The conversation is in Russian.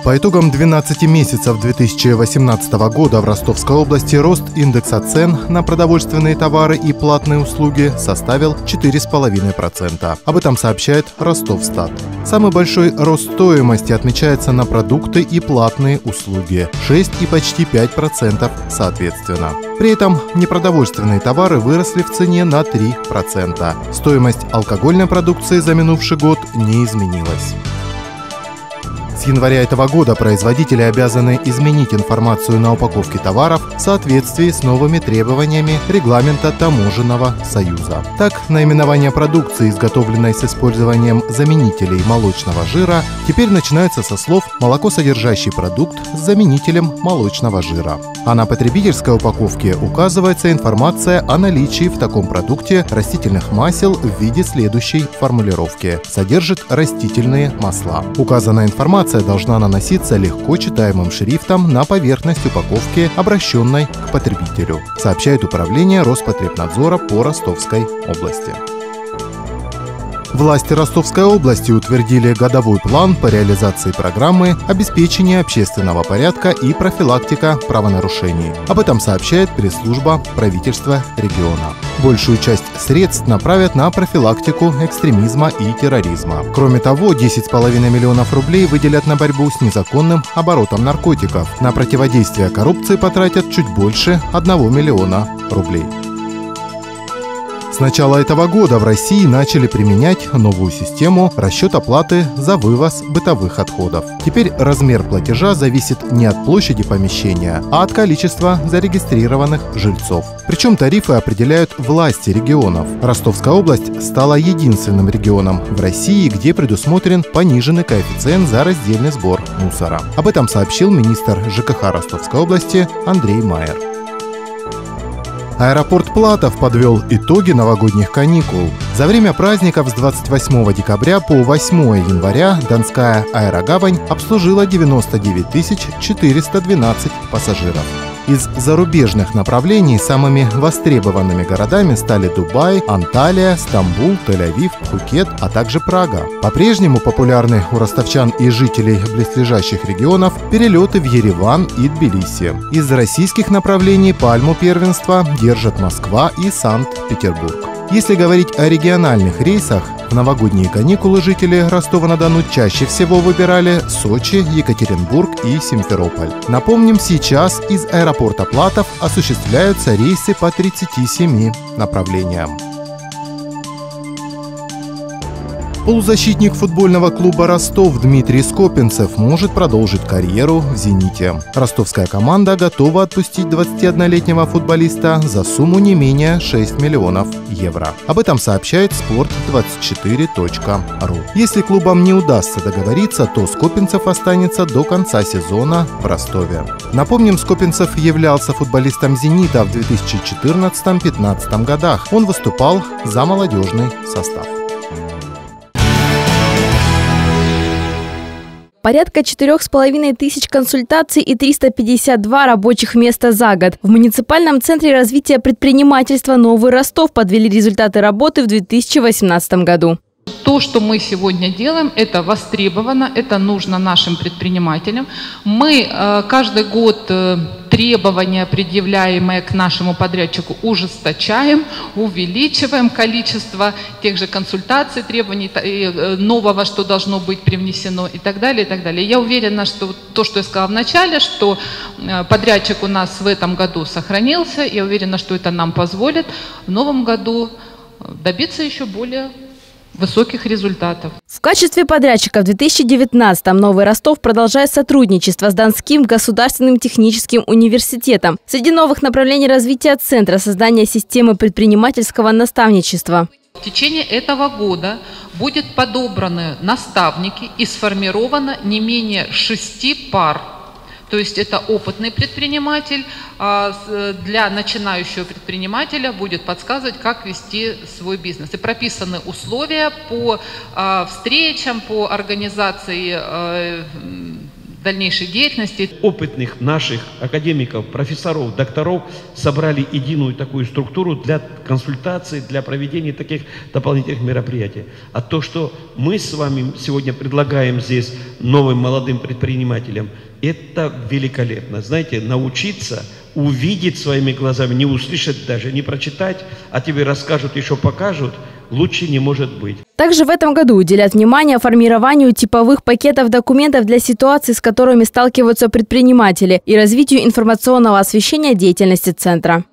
По итогам 12 месяцев 2018 года в Ростовской области рост индекса цен на продовольственные товары и платные услуги составил 4,5%. Об этом сообщает Ростовстат. Самый большой рост стоимости отмечается на продукты и платные услуги – 6 и почти 5% соответственно. При этом непродовольственные товары выросли в цене на 3%. Стоимость алкогольной продукции за минувший год не изменилась. С января этого года производители обязаны изменить информацию на упаковке товаров в соответствии с новыми требованиями регламента Таможенного союза. Так, наименование продукции, изготовленной с использованием заменителей молочного жира, теперь начинается со слов «молоко, содержащий продукт с заменителем молочного жира». А на потребительской упаковке указывается информация о наличии в таком продукте растительных масел в виде следующей формулировки: «Содержит растительные масла». Указанная информация должна наноситься легко читаемым шрифтом на поверхность упаковки, обращенной к потребителю, сообщает Управление Роспотребнадзора по Ростовской области. Власти Ростовской области утвердили годовой план по реализации программы обеспечения общественного порядка и профилактика правонарушений. Об этом сообщает пресс-служба правительства региона. Большую часть средств направят на профилактику экстремизма и терроризма. Кроме того, 10,5 миллионов рублей выделят на борьбу с незаконным оборотом наркотиков. На противодействие коррупции потратят чуть больше 1 миллиона рублей. С начала этого года в России начали применять новую систему расчета платы за вывоз бытовых отходов. Теперь размер платежа зависит не от площади помещения, а от количества зарегистрированных жильцов. Причем тарифы определяют власти регионов. Ростовская область стала единственным регионом в России, где предусмотрен пониженный коэффициент за раздельный сбор мусора. Об этом сообщил министр ЖКХ Ростовской области Андрей Майер. Аэропорт Платов подвел итоги новогодних каникул. За время праздников с 28 декабря по 8 января Донская аэрогавань обслужила 99 412 пассажиров. Из зарубежных направлений самыми востребованными городами стали Дубай, Анталия, Стамбул, Тель-Авив, Пхукет, а также Прага. По-прежнему популярны у ростовчан и жителей близлежащих регионов перелеты в Ереван и Тбилиси. Из российских направлений пальму первенства держат Москва и Санкт-Петербург. Если говорить о региональных рейсах, в новогодние каникулы жители Ростова-на-Дону чаще всего выбирали Сочи, Екатеринбург и Симферополь. Напомним, сейчас из аэропорта Платов осуществляются рейсы по 37 направлениям. Полузащитник футбольного клуба «Ростов» Дмитрий Скопинцев может продолжить карьеру в «Зените». Ростовская команда готова отпустить 21-летнего футболиста за сумму не менее 6 миллионов евро. Об этом сообщает sport24.ru. Если клубам не удастся договориться, то Скопинцев останется до конца сезона в Ростове. Напомним, Скопинцев являлся футболистом «Зенита» в 2014-2015 годах. Он выступал за молодежный состав. Порядка 4500 консультаций и 352 рабочих места за год. В муниципальном центре развития предпринимательства «Новый Ростов» подвели результаты работы в 2018 году. То, что мы сегодня делаем, это востребовано, это нужно нашим предпринимателям. Мы каждый год требования, предъявляемые к нашему подрядчику, ужесточаем, увеличиваем количество тех же консультаций, требований, нового, что должно быть привнесено и так далее, и так далее. Я уверена, что то, что я сказала в начале, что подрядчик у нас в этом году сохранился, я уверена, что это нам позволит в новом году добиться еще более высоких результатов. В качестве подрядчика в 2019-м «Новый Ростов» продолжает сотрудничество с Донским государственным техническим университетом. Среди новых направлений развития центра – создание системы предпринимательского наставничества. В течение этого года будут подобраны наставники и сформировано не менее 6 пар. То есть это опытный предприниматель, для начинающего предпринимателя будет подсказывать, как вести свой бизнес. И прописаны условия по встречам, по организации дальнейшей деятельности. Опытных наших академиков, профессоров, докторов собрали единую такую структуру для консультаций, для проведения таких дополнительных мероприятий. А то, что мы с вами сегодня предлагаем здесь новым молодым предпринимателям, это великолепно. Знаете, научиться увидеть своими глазами, не услышать даже, не прочитать, а тебе расскажут, еще покажут, лучше не может быть. Также в этом году уделят внимание формированию типовых пакетов документов для ситуаций, с которыми сталкиваются предприниматели, и развитию информационного освещения деятельности центра.